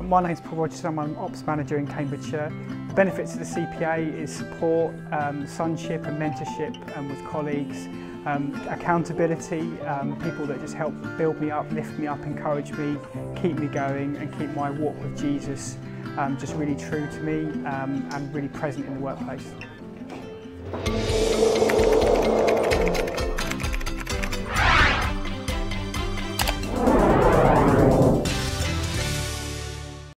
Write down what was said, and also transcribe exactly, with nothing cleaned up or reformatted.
My name's Paul Rogerson, I'm Ops Manager in Cambridgeshire. The benefits of the C P A is support, um, sonship and mentorship um, with colleagues, um, accountability, um, people that just help build me up, lift me up, encourage me, keep me going and keep my walk with Jesus um, just really true to me um, and really present in the workplace.